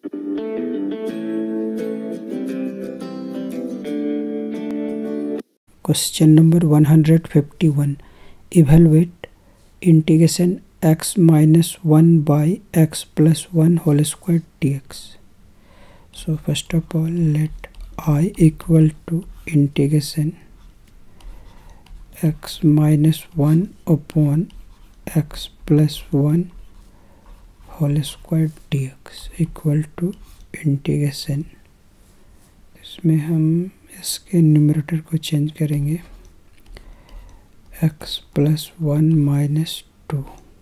Question number 151. Evaluate integration x minus 1 by x plus 1 whole square dx. So first of all, let I equal to integration x minus 1 upon x plus 1 whole square dx equal to integration, इसमें हम इसके numerator को change करेंगे x plus 1 minus 2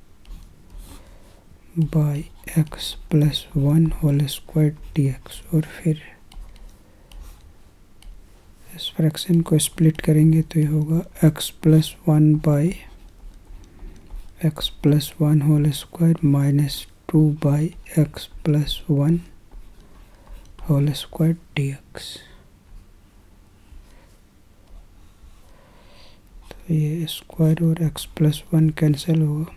by x plus 1 whole square dx, और फिर इस fraction को split करेंगे तो ये होगा x plus 1 by x plus 1 whole square minus 2 by x plus 1 whole square dx। तो ये स्क्वायर और x प्लस 1 कैंसिल होगा,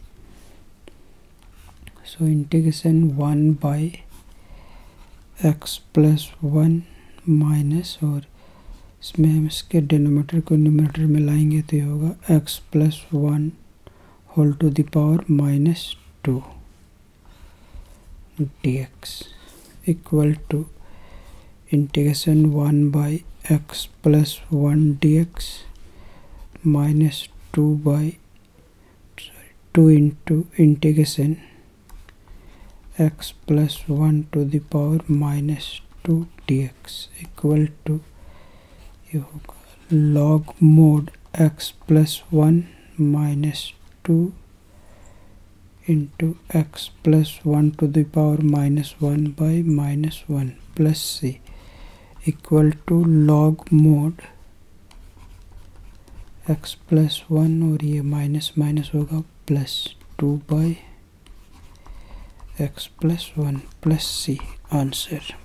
so integration 1 by x plus 1 minus, और इसमें हम इसके डिनोमिनेटर को न्यूमरेटर में लाएंगे तो ये होगा x plus 1 whole to the power minus 2 dx equal to integration 1 by x plus 1 dx minus 2 into integration x plus 1 to the power minus 2 dx equal to ये होगा log mod x plus 1 minus 2 into x plus 1 to the power minus 1 by minus 1 plus c equal to log mod x plus 1, और ये minus minus होगा plus 2 by x plus 1 plus c answer.